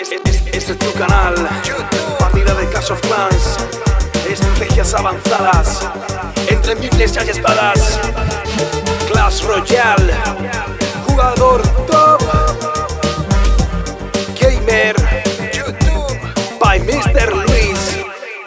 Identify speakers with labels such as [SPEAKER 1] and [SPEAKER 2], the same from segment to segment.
[SPEAKER 1] Este es tu canal, partida de Clash of Clans, estrategias avanzadas, entre miles hay espadas. Clash Royale, jugador top, gamer, YouTube, by Mr. Luis.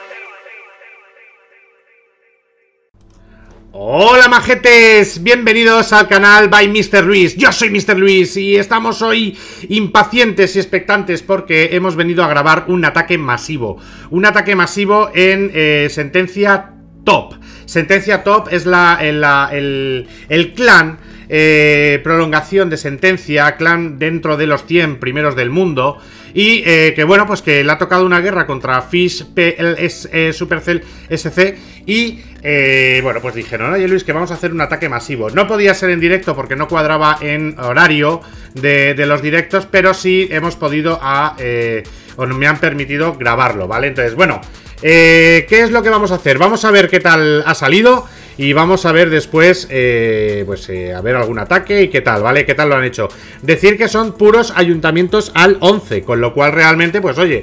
[SPEAKER 2] Hola majetes, bienvenidos al canal by Mr. Luis. Yo soy Mr. Luis y estamos hoy impacientes y expectantes porque hemos venido a grabar un ataque masivo. Un ataque masivo en Sentencia Top. Sentencia Top es el clan, prolongación de Sentencia, clan dentro de los 100 primeros del mundo. Y que bueno, pues que le ha tocado una guerra contra Fish Supercell SC. Y bueno, pues dijeron, oye Luis, que vamos a hacer un ataque masivo. No podía ser en directo porque no cuadraba en horario de los directos, pero sí hemos podido o me han permitido grabarlo, ¿vale? Entonces, bueno, ¿qué es lo que vamos a hacer? Vamos a ver qué tal ha salido. Y vamos a ver después, a ver algún ataque y qué tal, ¿vale? ¿Qué tal lo han hecho? Decir que son puros ayuntamientos al 11, con lo cual realmente, pues oye,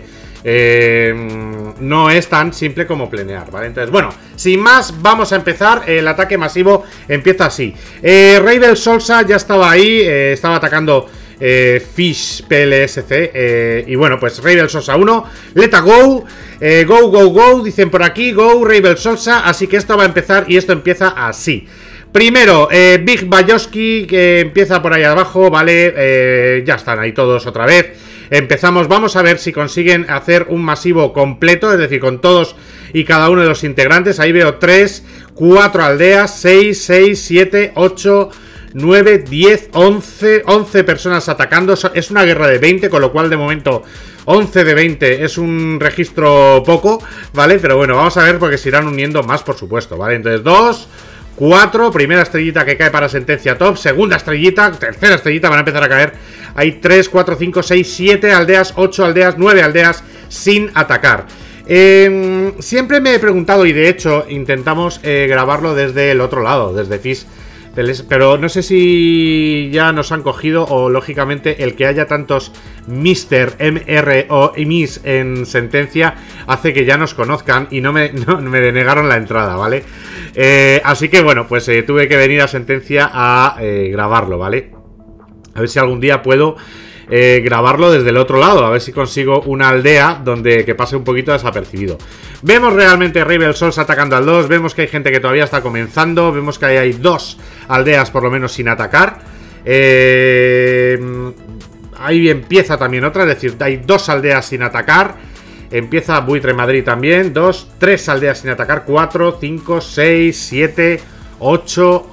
[SPEAKER 2] no es tan simple como planear, ¿vale? Entonces, bueno, sin más, vamos a empezar. El ataque masivo empieza así. Ravel Solsa ya estaba ahí, estaba atacando Fish PLSC, y bueno, pues Ravel Solsa 1, Leta Go, go, dicen por aquí, go Ravel Solsa, así que esto va a empezar y esto empieza así. Primero, Big Bayoski, que empieza por ahí abajo, ¿vale? Ya están ahí todos otra vez. Empezamos, vamos a ver si consiguen hacer un masivo completo, es decir, con todos y cada uno de los integrantes. Ahí veo 3, 4 aldeas, 6, 7, 8... 9, 10, 11 personas atacando. Es una guerra de 20, con lo cual de momento 11 de 20 es un registro poco, ¿vale? Pero bueno, vamos a ver porque se irán uniendo más, por supuesto, ¿vale? Entonces 2, 4, primera estrellita que cae para Sentencia Top, segunda estrellita, tercera estrellita, van a empezar a caer. Hay 3, 4, 5, 6, 7 aldeas, 8 aldeas, 9 aldeas sin atacar. Siempre me he preguntado, y de hecho intentamos grabarlo desde el otro lado, desde Fish, pero no sé si ya nos han cogido o lógicamente el que haya tantos Mr. MR o Miss en Sentencia hace que ya nos conozcan y no me denegaron la entrada, ¿vale? Así que bueno, pues tuve que venir a Sentencia a grabarlo, ¿vale? A ver si algún día puedo grabarlo desde el otro lado, a ver si consigo una aldea que pase un poquito desapercibido. Vemos realmente Ravel Souls atacando al 2, vemos que hay gente que todavía está comenzando, vemos que hay 2 aldeas por lo menos sin atacar. Ahí empieza también otra, es decir, hay 2 aldeas sin atacar. Empieza Buitre Madrid también, 2, 3 aldeas sin atacar, 4, 5, 6, 7, 8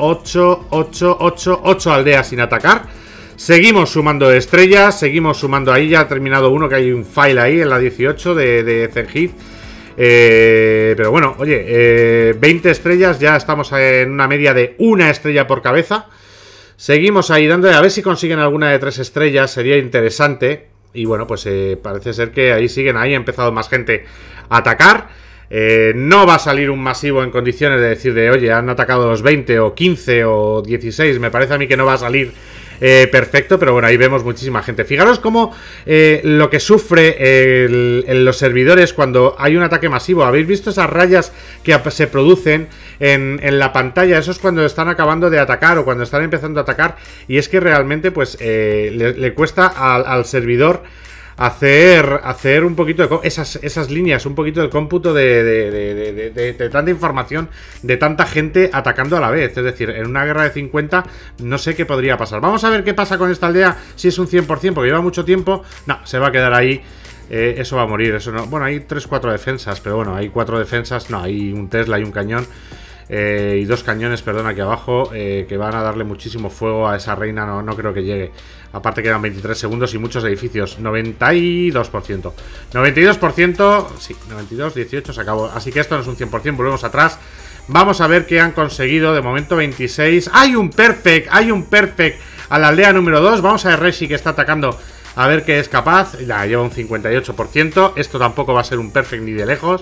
[SPEAKER 2] aldeas sin atacar. Seguimos sumando estrellas, seguimos sumando ahí, ya ha terminado uno, que hay un file ahí en la 18 de Zenhit. Pero bueno, oye, 20 estrellas, ya estamos en una media de 1 estrella por cabeza. Seguimos ahí dándole, a ver si consiguen alguna de 3 estrellas, sería interesante. Y bueno, pues parece ser que ahí siguen, ahí ha empezado más gente a atacar. No va a salir un masivo en condiciones de decir oye, han atacado los 20 o 15 o 16, me parece a mí que no va a salir perfecto, pero bueno, ahí vemos muchísima gente. Fijaros cómo lo que sufre los servidores cuando hay un ataque masivo. ¿Habéis visto esas rayas que se producen en la pantalla? Eso es cuando están acabando de atacar o cuando están empezando a atacar, y es que realmente pues le cuesta al servidor hacer un poquito de esas líneas, un poquito del cómputo de tanta información, de tanta gente atacando a la vez. Es decir, en una guerra de 50 no sé qué podría pasar. Vamos a ver qué pasa con esta aldea, si es un 100%, porque lleva mucho tiempo. No, se va a quedar ahí. Eso va a morir, eso no. Bueno, hay 3-4 defensas, pero bueno, hay 4 defensas. No, hay un Tesla y un cañón. Y 2 cañones, perdón, aquí abajo, que van a darle muchísimo fuego a esa reina. No creo que llegue. Aparte quedan 23 segundos y muchos edificios. 92%. 92%, sí, 92, 18 se acabó. Así que esto no es un 100%, volvemos atrás. Vamos a ver qué han conseguido. De momento 26. ¡Hay un perfect! ¡Hay un perfect a la aldea número 2! Vamos a ver Reshi, que está atacando, a ver qué es capaz. Ya lleva un 58%. Esto tampoco va a ser un perfect ni de lejos.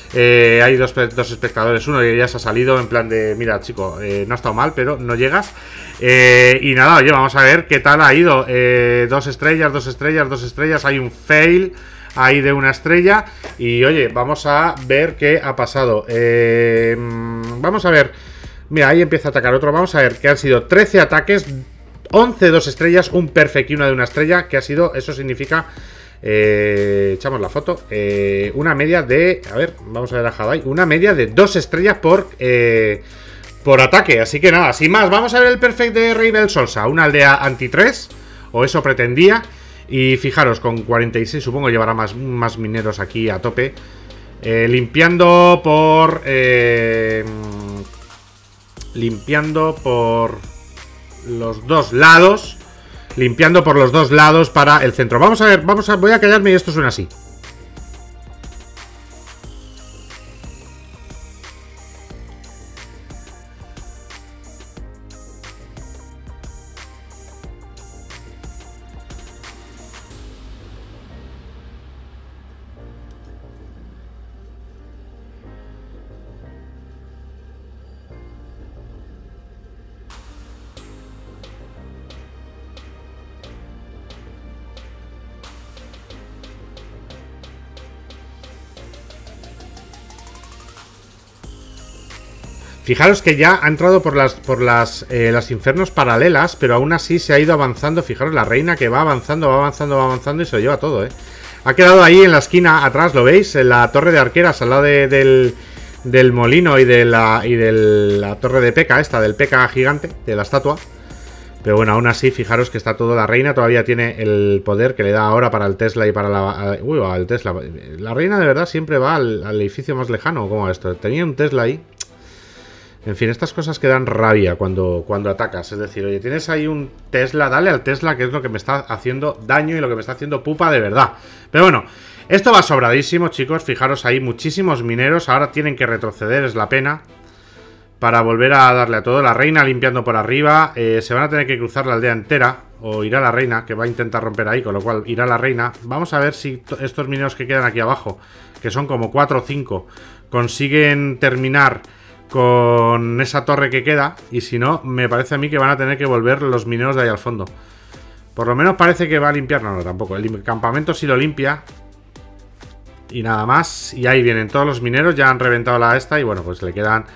[SPEAKER 2] Hay dos espectadores, uno que ya se ha salido en plan de, mira chico, no ha estado mal, pero no llegas. Y nada, oye, vamos a ver qué tal ha ido. 2 estrellas, 2 estrellas, 2 estrellas. Hay un fail ahí de 1 estrella. Y oye, vamos a ver qué ha pasado. Vamos a ver. Mira, ahí empieza a atacar otro. Vamos a ver que han sido 13 ataques, 11 de 2 estrellas, un perfect y una de 1 estrella. Que ha sido, eso significa... echamos la foto. Una media de... A ver, vamos a ver a Hadai. Una media de 2 estrellas por ataque. Así que nada, sin más, vamos a ver el perfect de Rebel Solsa. Una aldea anti-3, o eso pretendía. Y fijaros, con 46 supongo llevará más mineros aquí a tope. Limpiando por... limpiando por los dos lados. Limpiando por los dos lados para el centro. Vamos a ver, voy a callarme y esto suena así. Fijaros que ya ha entrado por las infernos paralelas, pero aún así se ha ido avanzando. Fijaros la reina que va avanzando, va avanzando, va avanzando y se lo lleva todo, ¿eh? Ha quedado ahí en la esquina atrás, ¿lo veis? En la torre de arqueras, al lado del molino y de la torre de P.E.K.K.A. esta, del P.E.K.K.A. gigante, de la estatua. Pero bueno, aún así, fijaros que está todo. La reina todavía tiene el poder que le da ahora para el Tesla y para la... Uy, va, el Tesla. La reina de verdad siempre va al edificio más lejano, como esto. Tenía un Tesla ahí. En fin, estas cosas que dan rabia cuando atacas. Es decir, oye, tienes ahí un Tesla, dale al Tesla, que es lo que me está haciendo daño y lo que me está haciendo pupa de verdad. Pero bueno, esto va sobradísimo, chicos. Fijaros ahí, muchísimos mineros. Ahora tienen que retroceder, es la pena, para volver a darle a todo. La reina limpiando por arriba. Se van a tener que cruzar la aldea entera. O irá la reina, que va a intentar romper ahí, con lo cual irá la reina. Vamos a ver si estos mineros que quedan aquí abajo, que son como 4 o 5, consiguen terminar con esa torre que queda. Y si no, me parece a mí que van a tener que volver los mineros de ahí al fondo. Por lo menos parece que va a limpiar. No, tampoco. El campamento sí lo limpia. Y nada más. Y ahí vienen todos los mineros. Ya han reventado la esta. Y bueno, pues le quedan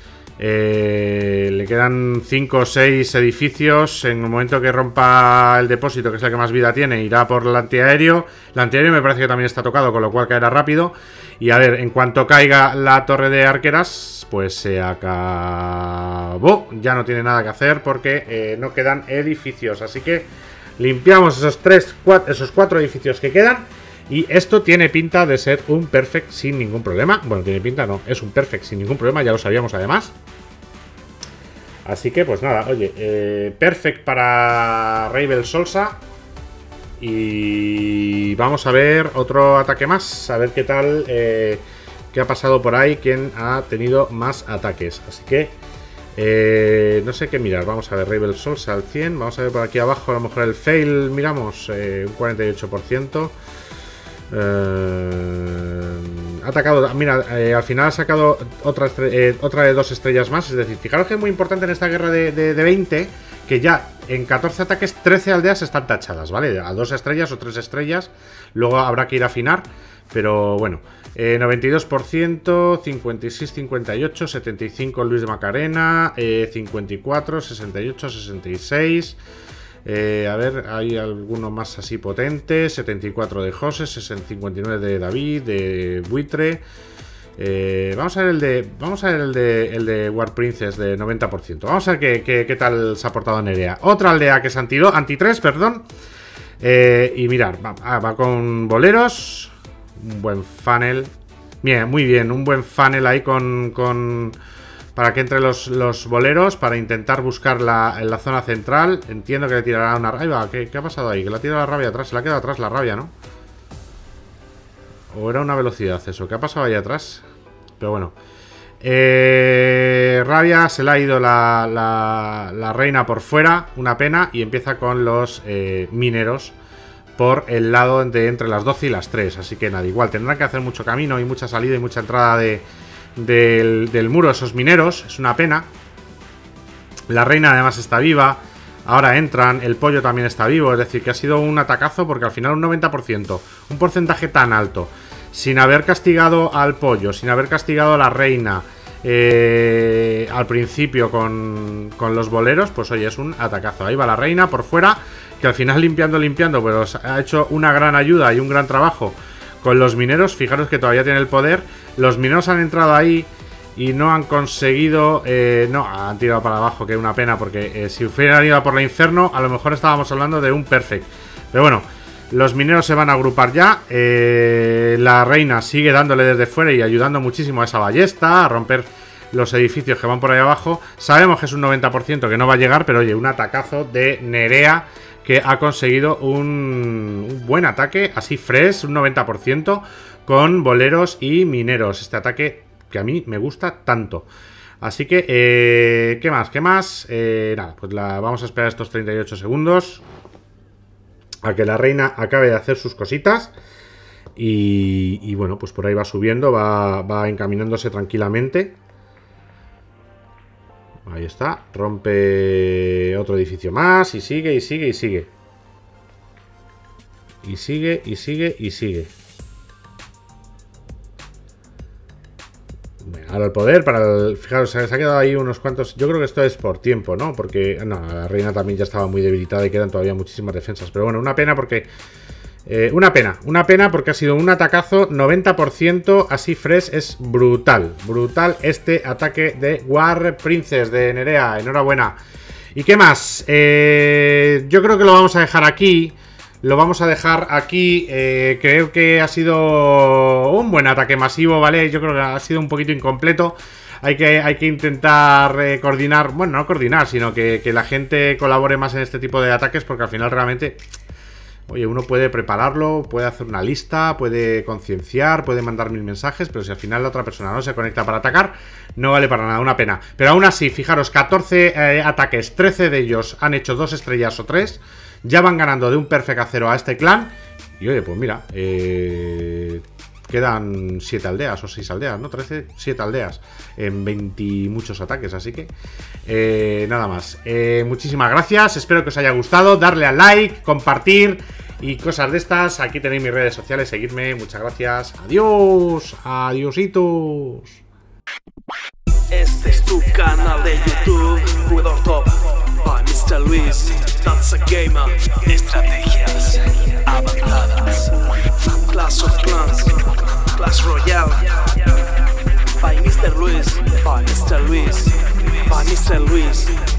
[SPEAKER 2] 5 o 6 edificios. En el momento que rompa el depósito, que es el que más vida tiene, irá por el antiaéreo. El antiaéreo me parece que también está tocado, con lo cual caerá rápido. Y a ver, en cuanto caiga la torre de arqueras, pues se acabó. Ya no tiene nada que hacer porque no quedan edificios. Así que limpiamos esos 4 edificios que quedan. Y esto tiene pinta de ser un perfect sin ningún problema. Bueno, tiene pinta, no, es un perfect sin ningún problema, ya lo sabíamos además. Así que pues nada, oye, perfect para Rebel Solsa. Y vamos a ver otro ataque más, a ver qué tal, qué ha pasado por ahí, quién ha tenido más ataques. Así que no sé qué mirar. Vamos a ver Rebel Solsa al 100, vamos a ver por aquí abajo, a lo mejor el fail, miramos, un 48%. Ha atacado, mira, al final ha sacado otra de 2 estrellas más. Es decir, fijaros que es muy importante en esta guerra de 20 que ya en 14 ataques 13 aldeas están tachadas, ¿vale? A 2 estrellas o 3 estrellas. Luego habrá que ir a afinar. Pero bueno, 92%, 56, 58, 75 Luis de Macarena, 54, 68, 66. A ver, hay alguno más así potente. 74 de José, 59 de David, de Buitre. Vamos a ver el de War Princess de 90%. Vamos a ver qué tal se ha portado Nerea. Otra aldea que es anti-3, perdón. Y mirar, va con boleros. Un buen funnel. Bien, muy bien, un buen funnel ahí para que entre los boleros, para intentar buscar en la zona central. Entiendo que le tirará una rabia. ¿Qué ha pasado ahí? Que le ha tirado la rabia atrás. Se le ha quedado atrás la rabia, ¿no? ¿O era una velocidad eso? ¿Qué ha pasado ahí atrás? Pero bueno. Rabia, se le ha ido la reina por fuera. Una pena. Y empieza con los mineros por el lado de entre las 12 y las 3. Así que nada, igual tendrán que hacer mucho camino y mucha salida y mucha entrada del muro esos mineros. Es una pena. La reina además está viva. Ahora entran, el pollo también está vivo. Es decir, que ha sido un atacazo porque al final un 90%, un porcentaje tan alto, sin haber castigado al pollo, sin haber castigado a la reina al principio con los boleros, pues oye, es un atacazo. Ahí va la reina por fuera, que al final limpiando, pero ha hecho una gran ayuda y un gran trabajo con los mineros. Fijaros que todavía tiene el poder. Los mineros han entrado ahí y no han conseguido... no, han tirado para abajo, que es una pena, porque si hubieran ido por el infierno, a lo mejor estábamos hablando de un perfect. Pero bueno, los mineros se van a agrupar ya. La reina sigue dándole desde fuera y ayudando muchísimo a esa ballesta, a romper los edificios que van por ahí abajo. Sabemos que es un 90% que no va a llegar, pero oye, un atacazo de Nerea, que ha conseguido un buen ataque, así fresh, un 90%, con boleros y mineros. Este ataque que a mí me gusta tanto. Así que, ¿qué más? Nada, pues vamos a esperar estos 38 segundos a que la reina acabe de hacer sus cositas. Y bueno, pues por ahí va subiendo, va encaminándose tranquilamente. Ahí está, rompe otro edificio más y sigue. Y sigue. Ahora el poder para el... Fijaros, se ha quedado ahí unos cuantos... Yo creo que esto es por tiempo, ¿no? Porque... No, la reina también ya estaba muy debilitada y quedan todavía muchísimas defensas. Pero bueno, una pena porque... una pena porque ha sido un atacazo 90% así fresh. Es brutal este ataque de War Princess de Nerea. Enhorabuena. ¿Y qué más? Yo creo que lo vamos a dejar aquí. Creo que ha sido un buen ataque masivo, ¿vale? Yo creo que ha sido un poquito incompleto. Hay que intentar coordinar. Bueno, no coordinar, sino que la gente colabore más en este tipo de ataques, porque al final realmente... Oye, uno puede prepararlo, puede hacer una lista, puede concienciar, puede mandar 1000 mensajes, pero si al final la otra persona no se conecta para atacar, no vale para nada, una pena. Pero aún así, fijaros, 14 ataques, 13 de ellos han hecho 2 estrellas o 3. Ya van ganando de un perfect a 0 a este clan. Y oye, pues mira, quedan 7 aldeas o 6 aldeas, ¿no? 13, 7 aldeas en 20 y muchos ataques, así que nada más. Muchísimas gracias, espero que os haya gustado. Darle al like, compartir y cosas de estas. Aquí tenéis mis redes sociales, seguidme, muchas gracias. Adiós, adiositos.
[SPEAKER 1] Este es tu canal de YouTube, Jugador Top, by Mr. Luis. That's a gamer. Estrategias avanzadas. Clash of Clans, Clash Royale, by Mr. Luis, by Mr. Luis, by Mr. Luis.